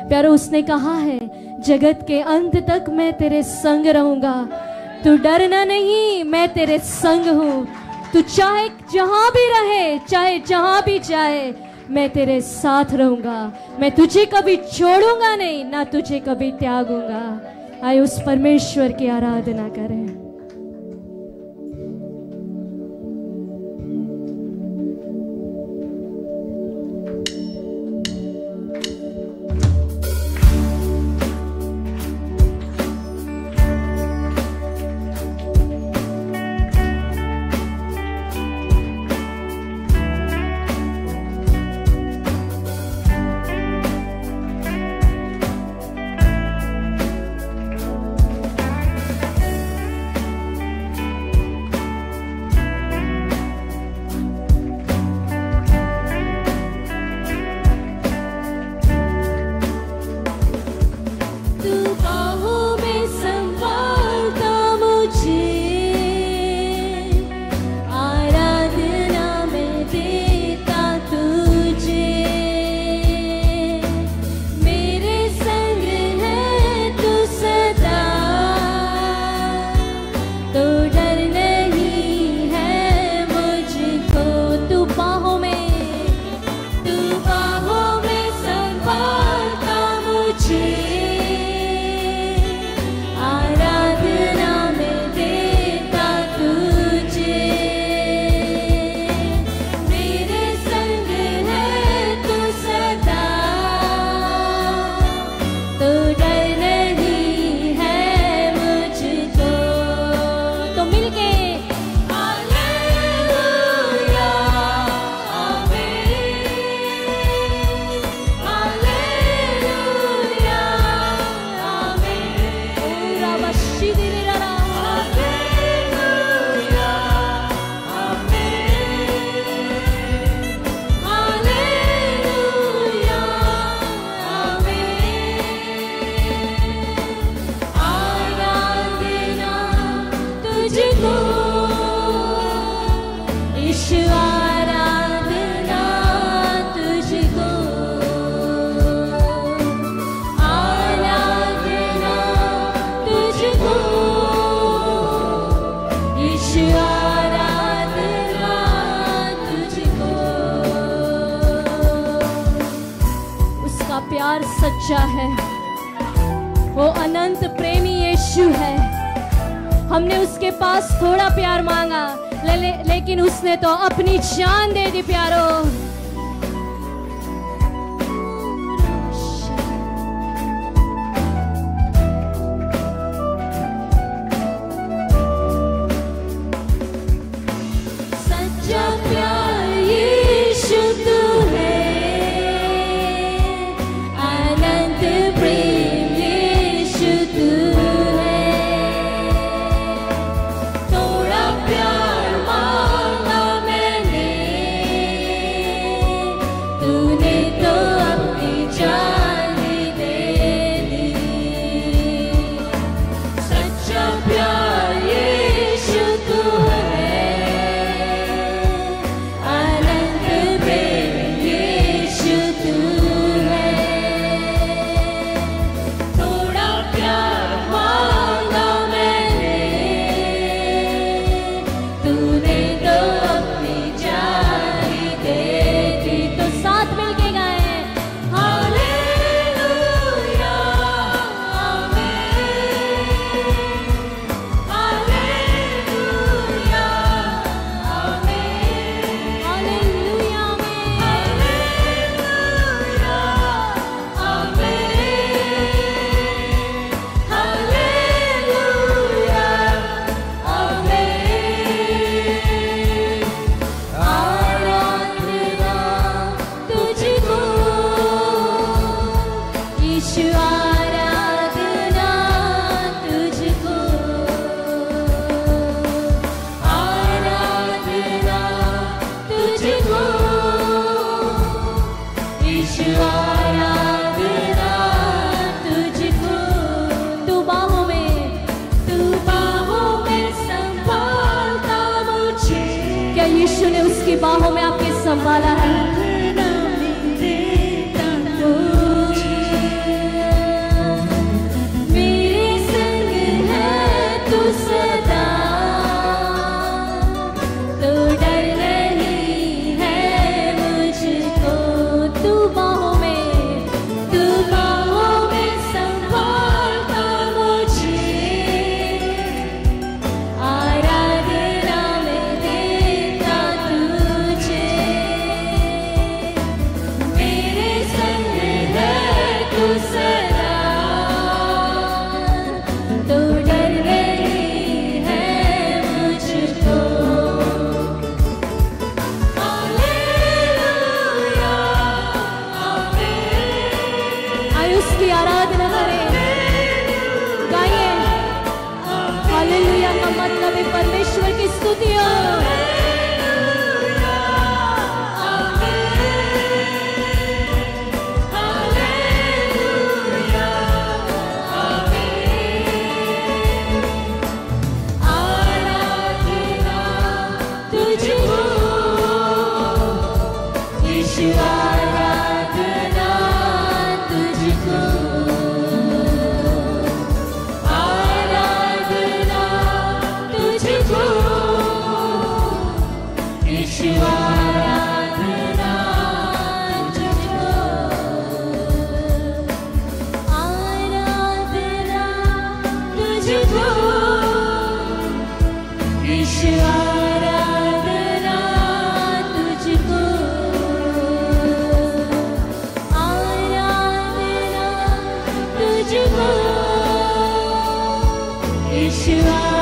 प्यारो उसने कहा है जगत के अंत तक मैं तेरे संग रहूंगा, तू डरना नहीं, मैं तेरे संग हूँ। तू चाहे जहां भी रहे, चाहे जहां भी जाए, मैं तेरे साथ रहूंगा। मैं तुझे कभी छोड़ूंगा नहीं, ना तुझे कभी त्यागूंगा। आए उस परमेश्वर की आराधना करें। सच्चा है, वो अनंत प्रेमी यीशु है। हमने उसके पास थोड़ा प्यार मांगा, लेकिन उसने तो अपनी जान दे दी प्यारो। सच्चा प्यार यीशु तू है, बाहों में आपके संभाला है। सदा, तो डर नहीं है मुझको। हालेलुया, आमीन। आइए उसकी आराधना करें, गाइए। हालेलुया का मतलब है परमेश्वर की स्तुतियां। Yeshua